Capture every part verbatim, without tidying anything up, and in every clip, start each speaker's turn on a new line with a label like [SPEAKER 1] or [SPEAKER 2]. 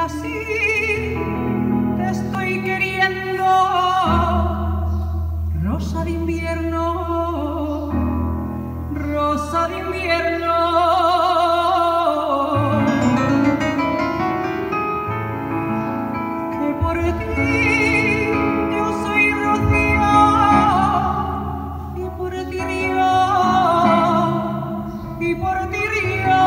[SPEAKER 1] Mira si te estoy queriendo, rosa de invierno, rosa de invierno. Que por ti yo soy rocío y por ti río, y por ti río.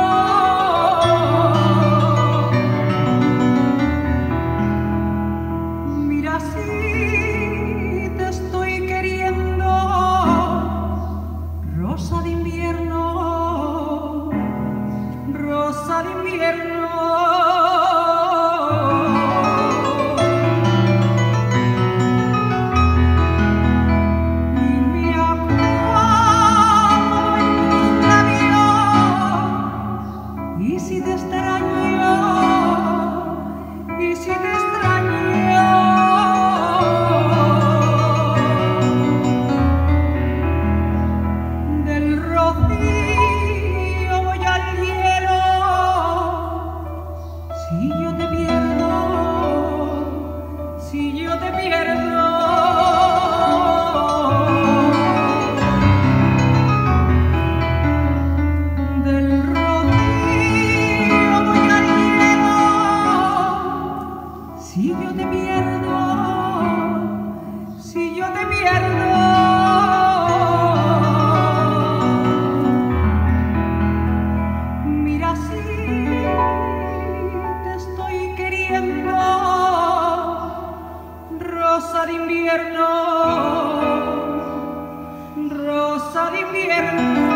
[SPEAKER 1] Mira si te estoy queriendo, rosa de invierno, rosa de invierno. Y si te extraño, y si te extraño, del rocío voy al hielo. Si yo te pierdo, si yo te pierdo. Si yo te pierdo, si yo te pierdo. Mira si te estoy queriendo, rosa de invierno, rosa de invierno.